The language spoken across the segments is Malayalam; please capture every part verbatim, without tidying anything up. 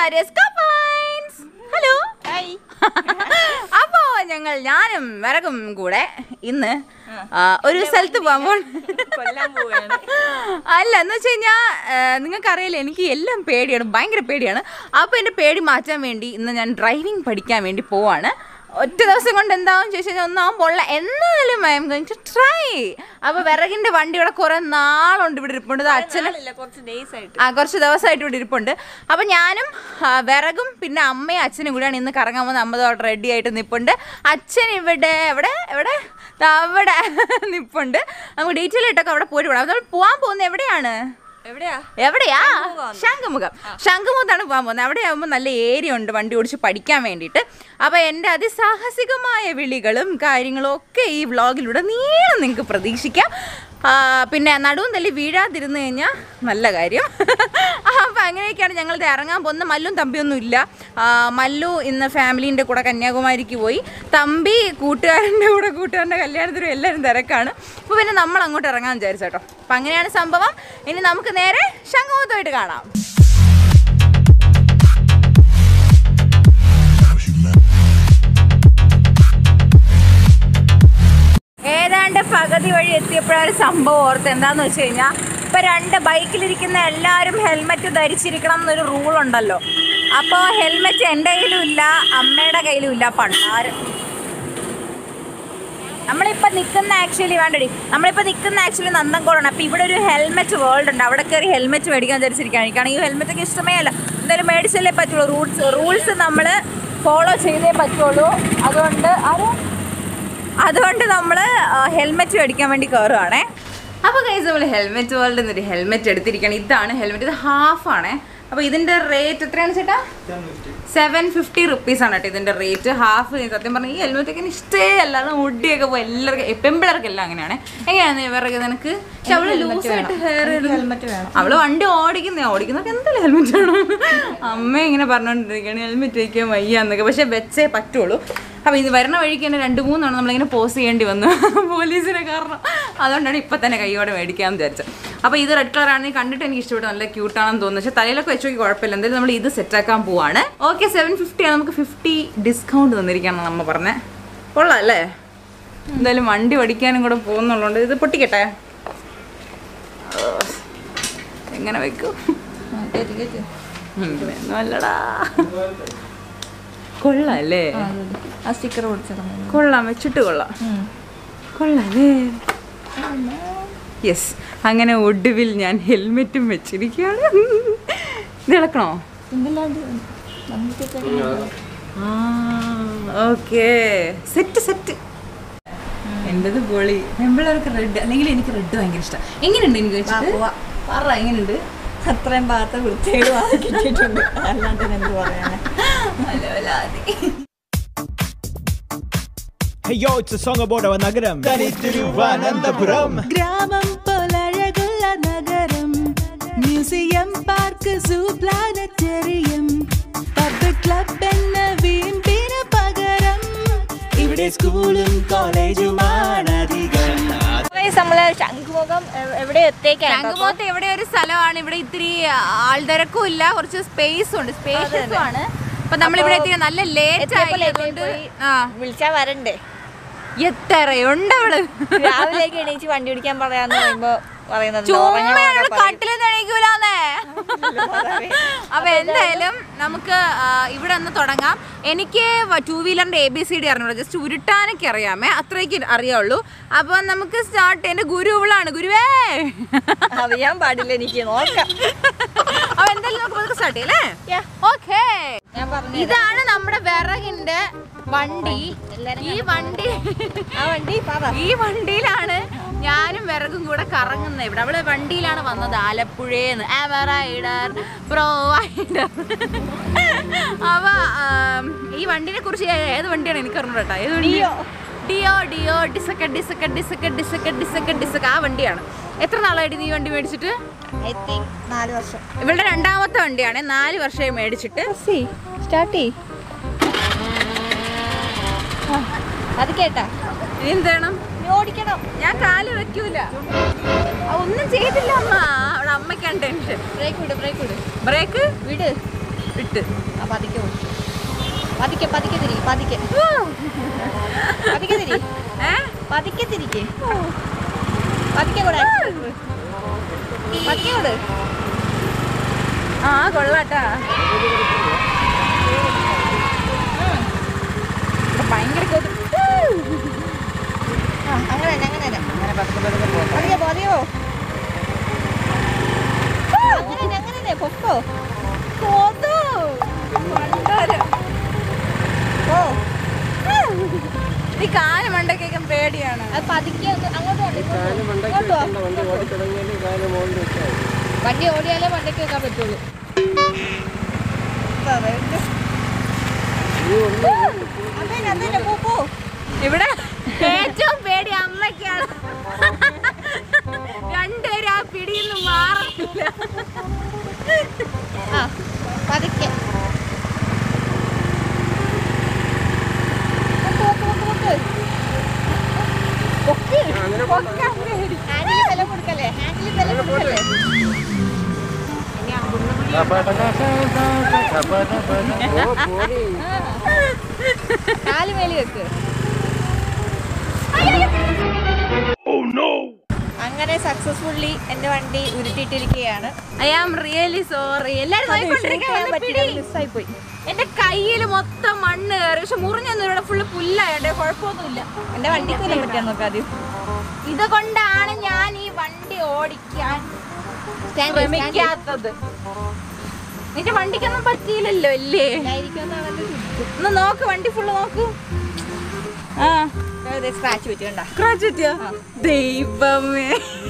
AARYA'S coins. Hello. Hi. അപ്പോൾ ഞങ്ങൾ ഞാനും വെറകും കൂടെ ഇന്ന് ഒരു സ്ഥലത്ത് പോകുമ്പോൾ അല്ല എന്ന് വെച്ച് കഴിഞ്ഞാൽ നിങ്ങൾക്കറിയില്ല, എനിക്ക് എല്ലാം പേടിയാണ്, ഭയങ്കര പേടിയാണ്. അപ്പോൾ എൻ്റെ പേടി മാറ്റാൻ വേണ്ടി ഇന്ന് ഞാൻ ഡ്രൈവിംഗ് പഠിക്കാൻ വേണ്ടി പോവാണ്. ഒറ്റ ദിവസം കൊണ്ട് എന്താവും ചോദിച്ചു കഴിഞ്ഞാൽ ഒന്നാവും പൊള്ള, എന്നാലും I am going to try. അപ്പോൾ വിറകിൻ്റെ വണ്ടി ഇവിടെ കുറേ നാളുണ്ട് ഇവിടെ ഇരിപ്പുണ്ട്. അച്ഛന് ആ കുറച്ച് ദിവസമായിട്ട് ഇവിടെ ഇരിപ്പുണ്ട്. അപ്പോൾ ഞാനും വിറകും പിന്നെ അമ്മയും അച്ഛനും കൂടിയാണ് ഇന്ന് കറങ്ങാൻ പോകുന്നത്. അമ്മ അവിടെ റെഡി ആയിട്ട് നിൽപ്പുണ്ട്. അച്ഛൻ ഇവിടെ എവിടെ എവിടെ അവിടെ നിൽപ്പുണ്ട്. നമുക്ക് ഡീറ്റെയിൽ ആയിട്ടൊക്കെ അവിടെ പോയിട്ട് പോകണം. നമ്മൾ പോകാൻ പോകുന്നത് എവിടെയാണ്? എവിടെയാ? ശംഖുമുഖം. ശംഖുമുഖത്താണ് പോകാൻ പോകുന്നത്. അവിടെ ആകുമ്പോൾ നല്ല ഏരിയ ഉണ്ട് വണ്ടി ഓടിച്ച് പഠിക്കാൻ വേണ്ടിയിട്ട്. അപ്പോൾ എൻ്റെ അതിസാഹസികമായ വിളികളും കാര്യങ്ങളും ഒക്കെ ഈ വ്ളോഗിലൂടെ നീളം നിങ്ങൾക്ക് പ്രതീക്ഷിക്കാം. പിന്നെ നടുവും തല്ലി വീഴാതിരുന്ന് കഴിഞ്ഞാൽ നല്ല കാര്യം. അപ്പോൾ അങ്ങനെയൊക്കെയാണ് ഞങ്ങളിത് ഇറങ്ങാൻ പോകുന്നത്. മല്ലും തമ്പിയൊന്നും ഇല്ല. മല്ലു ഇന്ന് ഫാമിലീൻ്റെ കൂടെ കന്യാകുമാരിക്ക് പോയി. തമ്പി കൂട്ടുകാരൻ്റെ കൂടെ കൂട്ടുകാരൻ്റെ കല്യാണത്തിനും എല്ലാവരും തിരക്കാണ്. അപ്പോൾ പിന്നെ നമ്മൾ അങ്ങോട്ട് ഇറങ്ങാൻ വിചാരിച്ചു കേട്ടോ. അപ്പം അങ്ങനെയാണ് സംഭവം. ഇനി നമുക്ക് നേരെ ശംഖുമുഖത്തായിട്ട് കാണാം. ഏതാണ്ട് പകുതി വഴി എത്തിയപ്പോഴൊരു സംഭവം ഓർത്ത്. എന്താന്ന് വെച്ച് കഴിഞ്ഞാൽ ഇപ്പം രണ്ട് ബൈക്കിലിരിക്കുന്ന എല്ലാവരും ഹെൽമെറ്റ് ധരിച്ചിരിക്കണം എന്നൊരു റൂളുണ്ടല്ലോ. അപ്പോൾ ഹെൽമെറ്റ് എൻ്റെ കയ്യിലും ഇല്ല, അമ്മയുടെ കയ്യിലും ഇല്ല. പണ്ടാരം നമ്മളിപ്പോൾ നിൽക്കുന്ന ആക്ച്വലി വേണ്ടടി നമ്മളിപ്പോൾ നിൽക്കുന്ന ആക്ച്വലി നന്ദൻകോടാണ്. അപ്പോൾ ഇവിടെ ഒരു ഹെൽമെറ്റ് വേൾഡ് ഉണ്ട്. അവിടെ കയറി ഹെൽമെറ്റ് മേടിക്കാൻ വിചാരിച്ചിരിക്കുകയാണ്. എനിക്കാണെങ്കിൽ ഈ ഹെൽമെറ്റൊക്കെ ഇഷ്ടമേ അല്ല. എന്തായാലും മേടിച്ചല്ലേ പറ്റുള്ളൂ. റൂൾസ് റൂൾസ് നമ്മൾ ഫോളോ ചെയ്തേ പറ്റുള്ളൂ. അതുകൊണ്ട് അത് അതുകൊണ്ട് നമ്മൾ ഹെൽമെറ്റ് മേടിക്കാൻ വേണ്ടി കയറുകയാണേ. അപ്പോൾ ഗൈസ് നമ്മൾ ഹെൽമെറ്റ് വേൾഡ് എന്നൊരു ഹെൽമെറ്റ് എടുത്തിരിക്കുകയാണ്. ഇതാണ് ഹെൽമെറ്റ്. ഇത് ഹാഫാണേ. അപ്പോൾ ഇതിൻ്റെ റേറ്റ് എത്രയാണ് ചേട്ടാ? സെവൻ ഫിഫ്റ്റി റുപ്പീസാണ് കേട്ടോ ഇതിൻ്റെ റേറ്റ്. ഹാഫ്. സത്യം പറഞ്ഞാൽ ഈ ഹെൽമെറ്റൊക്കെ ഇഷ്ടേ അല്ലാതെ മുടിയൊക്കെ പോയി എല്ലാവർക്കും പെമ്പിളർക്കെല്ലാം അങ്ങനെയാണ്. എങ്ങനെയാണ് വിറക് നിനക്ക്? പക്ഷെ അവള് ലൂസായിട്ട് ഹെയർ ഹെൽമെറ്റ് വേണം. അവള് വണ്ടി ഓടിക്കുന്ന ഓടിക്കുന്നവർക്ക് എന്തായാലും ഹെൽമെറ്റ് വേണം. അമ്മ ഇങ്ങനെ പറഞ്ഞുകൊണ്ടിരിക്കുകയാണ് ഹെൽമെറ്റ് വയ്ക്കാൻ വയ്യ എന്നൊക്കെ. പക്ഷെ വെച്ചേ പറ്റുള്ളൂ. അപ്പോൾ ഇത് വരുന്ന വഴിക്ക് തന്നെ രണ്ട് മൂന്നാണ് നമ്മളിങ്ങനെ പോസ് ചെയ്യേണ്ടി വന്നു പോലീസിനെ കാരണം. അതുകൊണ്ടാണ് ഇപ്പം തന്നെ കൈയോടെ മേടിക്കാമെന്ന് വിചാരിച്ചത്. അപ്പോൾ ഇത് റെഡ് കളർ ആണെങ്കിൽ കണ്ടിട്ട് എനിക്ക് ഇഷ്ടപ്പെട്ടു, നല്ല ക്യൂട്ടാണെന്ന് തോന്നുന്നു. പക്ഷേ തലയിലൊക്കെ വെച്ച് നോക്കി കുഴപ്പമില്ല. എന്തായാലും നമ്മൾ ഇത് സെറ്റാക്കാൻ പോവാണ്. ഓക്കെ, സെവൻ ഫിഫ്റ്റിയാണ്. നമുക്ക് ഫിഫ്റ്റി ഡിസ്കൗണ്ട് തന്നിരിക്കുകയാണ് നമ്മൾ പറഞ്ഞത്. കൊള്ളാം അല്ലേ? എന്തായാലും വണ്ടി പഠിക്കാനും കൂടെ പോകുന്നുള്ളതുകൊണ്ട് ഇത് പൊട്ടിക്കട്ടെ. എങ്ങനെ വെക്കും? ഒന്നുമല്ലടാ. കൊള്ളാം അല്ലേ? ആ സ്റ്റിക്കർ കൊള്ളാം, വെച്ചിട്ട് കൊള്ളാം. കൊള്ളാം അല്ലേ? യെസ്. അങ്ങനെ ഒടുവിൽ ഞാൻ ഹെൽമെറ്റും വെച്ചിരിക്കുകയാണ്. ഇത് ഇളക്കണോ? ആ ഓക്കെ, സെറ്റ് സെറ്റ്. എൻ്റെത് പൊളി. പെമ്പിളർക്ക് റെഡ്, അല്ലെങ്കിൽ എനിക്ക് റെഡ് ഭയങ്കര ഇഷ്ടം. എങ്ങനെയുണ്ട് എനിക്ക് വെച്ചിട്ട്? പറ എങ്ങനെയുണ്ട്? അത്രയും ഭാഗത്ത് വൃത്തികേട് കിട്ടിയിട്ടുണ്ട്. അല്ലാണ്ട് എന്ത് പറയാനാ. Hey yo, it's a song about our nagaram. Thanithiruvananthapuram. Gramam polalagulla nagaram. Museum, park, zoo, planetarium. Pub, club enna veempina pagaram. Ivide schoolum collegeum aanadhigam. നമ്മള് ശംഖുമുഖം എവിടെ എത്തേക്കാണ്? ശംഖുമുഖത്ത് എവിടെ ഒരു സ്ഥലമാണ്. ഇവിടെ ഇത്തിരി ആൾത്തിരക്കും ഇല്ല, കുറച്ച് സ്പേസും ഉണ്ട്, സ്പേഷ്യസും ആണ്. അപ്പൊ നമ്മളിവിടെ എത്തിയ നല്ല ലേറ്റ് ആയതുകൊണ്ട് വിളിച്ചാ വരണ്ടേ? എത്രയുണ്ട് അവള് രാവിലേക്ക് എണീച്ച് വണ്ടി ഓടിക്കാൻ പറയാന്ന് പറയുമ്പോ പറയുന്നത് കട്ടിലൊന്നും എണീക്കൂലാന്നേ. അപ്പൊ എന്തായാലും നമുക്ക് ഇവിടെ ഒന്ന് തുടങ്ങാം. എനിക്ക് ടൂ വീലറിന്റെ എ ബി സി ഡി അറിഞ്ഞൂടാ, ജസ്റ്റ് ഉരുട്ടാനൊക്കെ അറിയാമേ, അത്രയ്ക്ക് അറിയാവുള്ളൂ. അപ്പൊ നമുക്ക് സ്റ്റാർട്ട്. എന്റെ ഗുരു ഇവളാണ്. ഗുരുവേ അറിയാൻ പാടില്ല എനിക്ക്, നോക്കാം. അപ്പൊ എന്തായാലും നമുക്ക് സ്റ്റാർട്ട് ചെയ്യല്ലേ? ഓക്കെ. ഇതാണ് നമ്മുടെ വിറകിന്റെ വണ്ടി. ഈ വണ്ടി ഈ വണ്ടിയിലാണ് ഞാനും വിറകും കൂടെ കറങ്ങുന്നത്. ഇവിടെ അവള് വണ്ടിയിലാണ് വന്നത്, ആലപ്പുഴേന്ന്. ആവറൈഡർ പ്രൊവൈഡർ. അപ്പൊ ഈ വണ്ടിനെ കുറിച്ച് ഏത് വണ്ടിയാണ് എനിക്ക് അറിഞ്ഞു കേട്ടോ. ഏത് വണ്ടിയോ? ഡിയോ ഡിയോ ഡിസക്ക ഡിസക്ക ഡിസക്ക ഡിസക്ക ഡിസക്ക ഡിസക്ക ആ വണ്ടിയാണ്. എത്ര നാളായിട്ട് നീ വണ്ടി മേടിച്ചിട്ട്? നാല് വർഷം. ഇവളുടെ രണ്ടാമത്തെ വണ്ടിയാണ്. നാല് വർഷമായി മേടിച്ചിട്ട്. സ്റ്റാർട്ട് അത് കേട്ടാ? ഇനി എന്ത് വേണം? ഓടിക്കണം. ഞാൻ കാല് വെക്കൂല. ഒന്നും ചെയ്തില്ല അമ്മ. അവിടെ അമ്മയ്ക്കാണ് ടെൻഷൻ. ബ്രേക്ക് വിട്, ബ്രേക്ക് വിട്, ബ്രേക്ക് വിട്. ഇട്ട് ആ പതിക്കെ ഓടിച്ചു പതിക്കെ പതിക്കെ തിരി പതിക്കെ പതിക്കെ തിരി പതിക്കെ തിരിക്കേ പതിക്കെ കൂടെ പതിക്കെ കൂടെ ആ കൊള്ളാട്ടാ ഭയങ്കര അങ്ങനെ തന്നെ അങ്ങനെ തന്നെ പതിയെ പതിയോ അങ്ങനെ തന്നെ അങ്ങനെ തന്നെ പൊക്കോ ഓ ഈ കാല് മണ്ടക്കേക്കും പേടിയാണ്. അത് പതുക്കെ അങ്ങോട്ട് വണ്ടി ഓടിയാലേ വണ്ടിക്ക് വെക്കാൻ പറ്റുള്ളൂ. ഇവിടെ ഏറ്റവും പേടി അമ്മയ്ക്കാണ്. രണ്ടുപേരും ആ പിടിയൊന്നും മാറില്ല. ആ പതുക്കെ കൊടുക്കല്ലേ ഹാൻഡിൽ വില കൊടുക്കല്ലേ കാല് മേലി വെക്ക്. അങ്ങനെ സക്സസ്ഫുള്ളി എന്റെ വണ്ടി ഉരുട്ടിയിട്ടിരിക്കുകയാണ്. I am really sorry. എല്ലാരും മിസ്സായി പോയി. എന്റെ കയ്യിൽ മൊത്തം മണ്ണ് കയറി. പക്ഷെ മുറിഞ്ഞൊന്നും ഇവിടെ ഫുള്ള് പുല്ലായോട്ടെ, കുഴപ്പമൊന്നുമില്ല. എന്റെ വണ്ടിക്ക് വരാൻ പറ്റാൻ നോക്കാം ആദ്യം. ഇതുകൊണ്ടാണ് ഞാൻ ഈ വണ്ടി ഓടിക്കാൻ ശ്രമിക്കാത്തത്. നിന്റെ വണ്ടിക്കൊന്നും പറ്റിയില്ലല്ലോ അല്ലേ? ഒന്ന് നോക്ക്, വണ്ടി ഫുള്ള് നോക്ക്. ആ സ്ക്രാച്ച് പറ്റിയുണ്ടോ? സ്ക്രാച്ച് പറ്റിയോ? ദൈവമേ,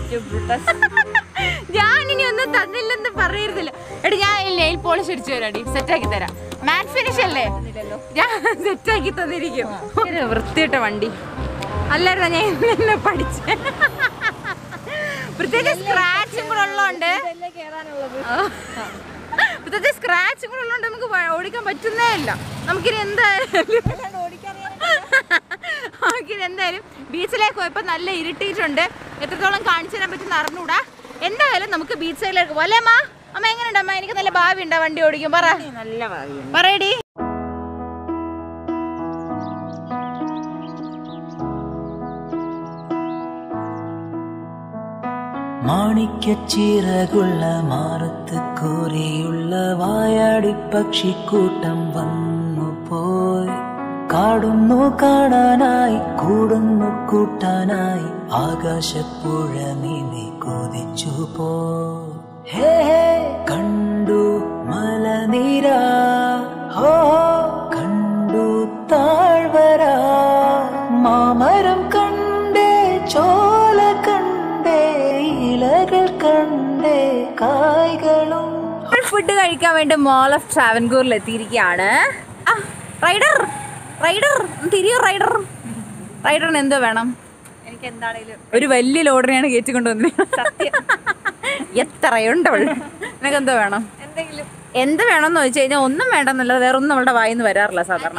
ഞാനിനി ഒന്നും തന്നില്ലെന്ന് പറയരുതല്ലോ. എടി ഞാൻ നെയിൽ പോളിഷ് അടിച്ചു തരാടി, സെറ്റാക്കി തരാം. മാറ്റ് ഫിനിഷ് അല്ലേ, ഞാൻ സെറ്റാക്കി തന്നിരിക്കും. വൃത്തിയിട്ട വണ്ടി അല്ലായിരുന്നു ഞാൻ ഇന്നെ പഠിച്ച. പ്രത്യേകിച്ച് സ്ക്രാച്ചും കൂടെ ഉള്ളതുകൊണ്ട് പ്രത്യേകിച്ച് സ്ക്രാച്ചും കൂടെ ഉള്ളതുകൊണ്ട് നമുക്ക് ഓടിക്കാൻ പറ്റുന്നേ ഇല്ല. നമുക്കിനി എന്തായാലും നമുക്കിനി എന്തായാലും ബീച്ചിലേക്ക് പോയപ്പോൾ നല്ല ഇരുട്ടിയിട്ടുണ്ട്. എത്രത്തോളം കാണിച്ചു തരാൻ പറ്റുന്ന അറിഞ്ഞൂടാ. എന്തായാലും നമുക്ക് ബീച്ച് സൈഡിലേക്ക് പോകാം അല്ലേ അമ്മ? അമ്മ എങ്ങനെയുണ്ട് അമ്മ? എനിക്ക് നല്ല ഭാവി ഉണ്ടോ വണ്ടി ഓടിക്കും? പറ, നല്ല ഭാവി പറയടി. മാണിക്യച്ചിറകുള്ള മാറത്ത് കോരിയുള്ള വായാടി പക്ഷിക്കൂട്ടം വന്നു പോയി. കാടുന്നു കാണാനായി, കൂടുന്നു കൂട്ടാനായി, ആകാശപ്പുഴ നീന്തി കൊതിച്ചു പോയി. ഹേ ഹേ കണ്ടു മലനിര, ഹോ കണ്ടു താഴ്വര, മാമരം കണ്ടേ, ചോല കണ്ടേ, ഇലകൾ കണ്ടേ, കായ്കളും. ഫുഡ് കഴിക്കാൻ വേണ്ടി മോൾ ഓഫ് ട്രാവൻകൂറിൽ എത്തിയിരിക്കുകയാണ്. റൈഡർ റൈഡർ തിരിയോ റൈഡർ റൈഡറിന് എന്തോ വേണം? എനിക്ക് എന്താണേലും ഒരു വലിയ ലോഡറിനെയാണ് കയറ്റി കൊണ്ടുവന്നത്. സത്യം എത്രയുണ്ട് അവൾ? നിനക്ക് എന്തോ വേണം? എന്തെങ്കിലും എന്ത് വേണമെന്ന് ചോദിച്ചു കഴിഞ്ഞാൽ ഒന്നും വേണ്ടെന്നല്ല, വേറെ ഒന്നും അവളുടെ വായിന്ന് വരാറില്ല സാധാരണ.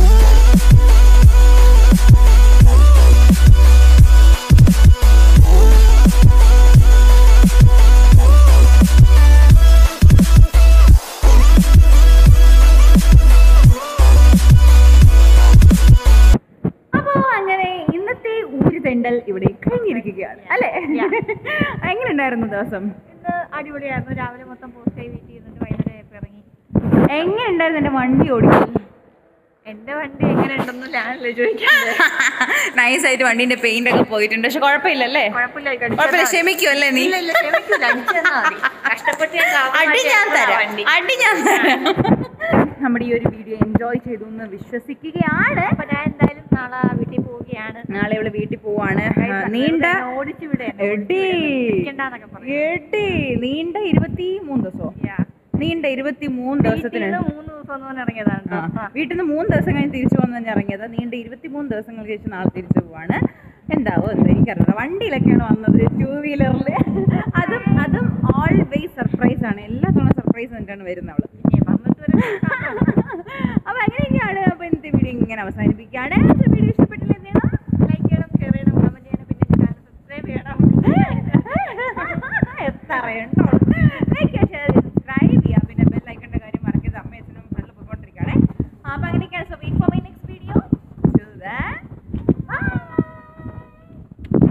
ഇവിടെ കഴിഞ്ഞിരിക്കുകയാണ് അല്ലേ? എങ്ങനെയുണ്ടായിരുന്നു ദിവസം? ഇന്ന് അടിപൊളിയായിരുന്നു. രാവിലെ മൊത്തം പോസ്റ്റായി വീട്ടിൽ ഇരുന്നിട്ട് വൈകുന്നേരം ഇറങ്ങി. എങ്ങനെയുണ്ടായിരുന്നു എന്റെ വണ്ടി ഓടിക്കാൻ? എന്റെ വണ്ടി എങ്ങനെയുണ്ടെന്ന് ഞാനല്ലേ ചോദിക്കുന്നത്. നൈസായിട്ട് വണ്ടീന്റെ പെയിന്റ് ഒക്കെ പോയിട്ടുണ്ട്. പക്ഷെ കുഴപ്പമില്ലല്ലേ? കുഴപ്പമില്ല, ക്ഷമിക്കുമല്ലേ നീ? അടി ഞാൻ തരാം, അടി ഞാൻ തരാം. നമ്മുടെ ഈ ഒരു വീഡിയോ എൻജോയ് ചെയ്തു എന്ന് വിശ്വസിക്കുകയാണ്. അപ്പൊ ഞാൻ എന്തായാലും നാളെ വീട്ടിൽ പോവുകയാണ്. നാളെ ഇവിടെ വീട്ടിൽ പോവാണ്. നീണ്ട ഓടിച്ചു വിടെ നീണ്ട ഇരുപത്തി മൂന്ന് ദിവസമോ നീണ്ട ഇരുപത്തി മൂന്ന് ദിവസത്തിന് മൂന്ന് ദിവസം ഇറങ്ങിയതാണ്. വീട്ടിൽ നിന്ന് മൂന്ന് ദിവസം കഴിഞ്ഞ് തിരിച്ചു പോകുന്ന ഇറങ്ങിയത്. നീണ്ട ഇരുപത്തി മൂന്ന് ദിവസങ്ങൾക്ക് ശേഷം നാളെ തിരിച്ചു പോവാണ്. എന്താവോ എന്താ എനിക്കറിയാം. വണ്ടിയിലൊക്കെയാണ് വന്നത്, ടൂ വീലറിൽ. അതും അതും ഓൾവേസ് സർപ്രൈസ് ആണ്. എല്ലാ തവണ സർപ്രൈസ് എന്നിട്ടാണ് വരുന്നത് അവള്. അപ്പൊ അങ്ങനെയൊക്കെയാണ്. അപ്പൊ ഇന്നത്തെ വീഡിയോ ഇങ്ങനെ അവസാനിപ്പിക്കുകയാണ്. വീഡിയോ ഇഷ്ടപ്പെട്ടില്ല എന്ത് ചെയ്യണം? ലൈക്ക് ചെയ്യണം, ഷെയർ ചെയ്യണം, കമന്റ് ചെയ്യണം, പിന്നെ ചാനൽ സബ്സ്ക്രൈബ് ചെയ്യണം. എത്രയുണ്ടോ? ലൈക്ക് ഷെയർ സബ്സ്ക്രൈബ് ചെയ്യാം. പിന്നെ ബെൽ ഐക്കണിന്റെ കാര്യം മറക്കരുത്. അമ്മ അപ്പോൾ അങ്ങനെയൊക്കെയാണ്. So informative